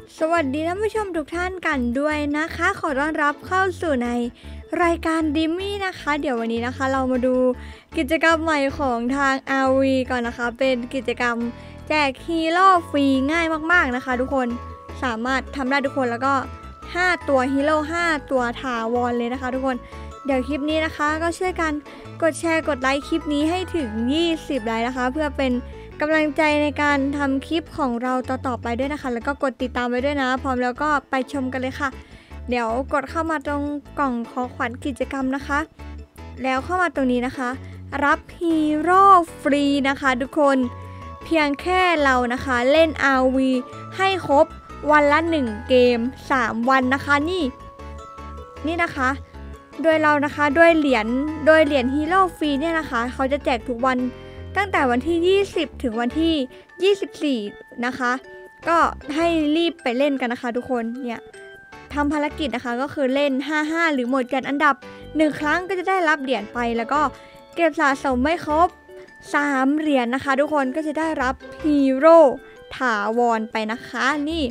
สวัสดีท่านผู้ชมทุกท่านกันด้วยนะคะขอต้อนรับเข้าสู่ในรายการดิมมี่นะคะเดี๋ยววันนี้นะคะเรามาดูกิจกรรมใหม่ของทาง RV ก่อนนะคะเป็นกิจกรรมแจกฮีโร่ฟรีง่ายมากๆนะคะทุกคนสามารถทำได้ทุกคนแล้วก็5ตัวฮีโร่5ตัวถาวรเลยนะคะทุกคนเดี๋ยวคลิปนี้นะคะก็ช่วยกันกดแชร์กดไลค์คลิปนี้ให้ถึง20ไลค์นะคะเพื่อเป็นกำลังใจในการทำคลิปของเราต่อไปด้วยนะคะแล้วก็กดติดตามไว้ด้วยนะพร้อมแล้วก็ไปชมกันเลยค่ะเดี๋ยวกดเข้ามาตรงกล่องของขวัญกิจกรรมนะคะแล้วเข้ามาตรงนี้นะคะรับฮีโร่ฟรีนะคะทุกคนเพียงแค่เรานะคะเล่น RV ให้ครบวันละ1เกม3วันนะคะนี่นะคะโดยเรานะคะด้วยเหรียญฮีโร่ฟรีเนี่ยนะคะเขาจะแจกทุกวันตั้งแต่วันที่20ถึงวันที่24นะคะก็ให้รีบไปเล่นกันนะคะทุกคนเนี่ยทำภารกิจนะคะก็คือเล่น55หรือหมดกันอันดับ1ครั้งก็จะได้รับเหรียญไปแล้วก็เก็บสะสมไม่ครบ3เหรียญนะคะทุกคนก็จะได้รับฮีโร่ถาวรไปนะคะนี่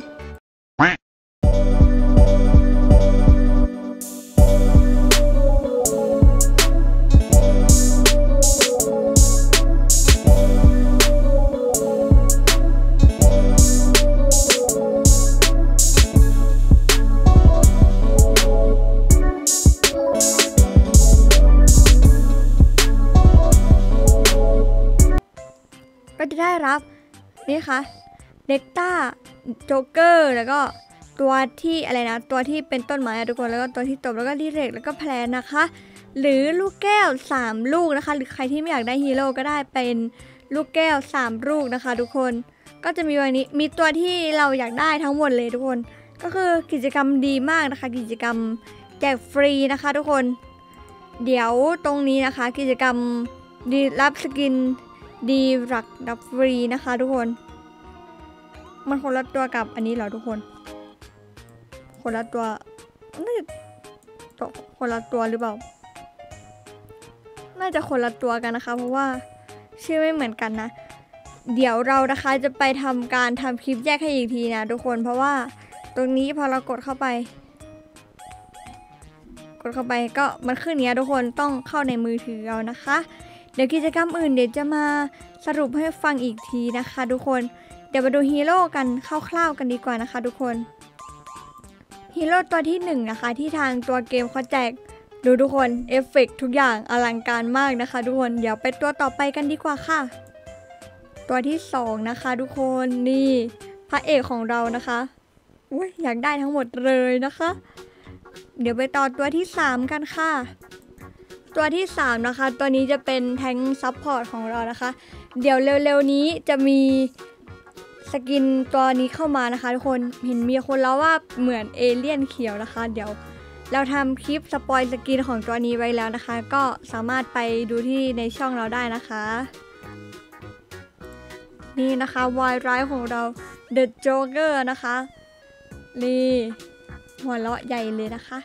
ก็จะได้รับนี่ค่ะเด็กต้าโจ๊กเกอร์แล้วก็ตัวที่อะไรนะตัวที่เป็นต้นไม้ทุกคนแล้วก็ตัวที่ตบแล้วก็ดีเรกแล้วก็แพลนนะคะหรือลูกแก้ว3ลูกนะคะหรือใครที่ไม่อยากได้ฮีโร่ก็ได้เป็นลูกแก้ว3ลูกนะคะทุกคนก็จะมีวันนี้มีตัวที่เราอยากได้ทั้งหมดเลยทุกคนก็คือกิจกรรมดีมากนะคะกิจกรรมแจกฟรีนะคะทุกคนเดี๋ยวตรงนี้นะคะกิจกรรมดีรับสกินดีรักดับฟรีนะคะทุกคนมันคนละตัวกับอันนี้เหรอทุกคนคนละตัวน่าจะคนละตัวหรือเปล่าน่าจะคนละตัวกันนะคะเพราะว่าชื่อไม่เหมือนกันนะเดี๋ยวเรานะคะจะไปทำการทำคลิปแยกให้อีกทีนะทุกคนเพราะว่าตรงนี้พอเรากดเข้าไปก็มันขึ้นเนี้ยทุกคนต้องเข้าในมือถือเรานะคะเดี๋ยวกิจกรรมอื่นเดี๋ยวจะมาสรุปให้ฟังอีกทีนะคะทุกคนเดี๋ยวมาดูฮีโร่กันคร่าวๆกันดีกว่านะคะทุกคนฮีโร่ตัวที่1นะคะที่ทางตัวเกมเขาแจกดูทุกคนเอฟเฟกต์ทุกอย่างอลังการมากนะคะทุกคนเดี๋ยวไปตัวต่อไปกันดีกว่าค่ะตัวที่2นะคะทุกคนนี่พระเอกของเรานะคะอยากได้ทั้งหมดเลยนะคะเดี๋ยวไปต่อตัวที่3กันค่ะตัวที่3นะคะตัวนี้จะเป็นแทงค์ซัพพอร์ตของเรานะคะเดี๋ยวเร็วๆนี้จะมีสกินตัวนี้เข้ามานะคะทุกคนเห็นมีคนเล่าว่าเหมือนเอเลี่ยนเขียวนะคะเดี๋ยวเราทำคลิปสปอยสกินของตัวนี้ไว้แล้วนะคะก็สามารถไปดูที่ในช่องเราได้นะคะนี่นะคะวายร้ายของเรา The Joker นะคะนี่หัวเราะใหญ่เลยนะคะ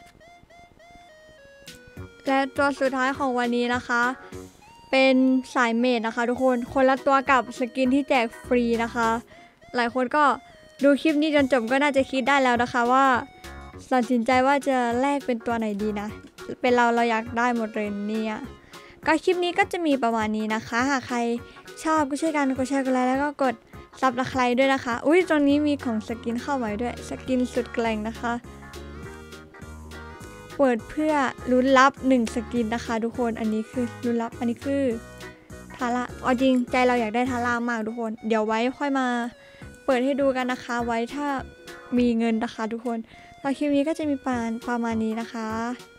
และตัวสุดท้ายของวันนี้นะคะเป็นสายเมจนะคะทุกคนละตัวกับสกินที่แจกฟรีนะคะหลายคนก็ดูคลิปนี้จนจบก็น่าจะคิดได้แล้วนะคะว่าตัดสินใจว่าจะแลกเป็นตัวไหนดีนะเป็นเราอยากได้หมดเลยเนี่ยก็คลิปนี้ก็จะมีประมาณนี้นะคะหากใครชอบก็ช่วยกันกดแชร์กดไลค์แล้วก็กดซับสไครบ์ด้วยนะคะตรงนี้มีของสกินเข้ามาด้วยสกินสุดแกร่งนะคะเปิดเพื่อลุ้นรับ1สกินนะคะทุกคนอันนี้คือลุ้นรับอันนี้คือทาร่าเอาจริงใจเราอยากได้ทาร่ามากทุกคนเดี๋ยวไว้ค่อยมาเปิดให้ดูกันนะคะไว้ถ้ามีเงินนะคะทุกคนแล้วคลิปนี้ก็จะมีประมาณนี้นะคะ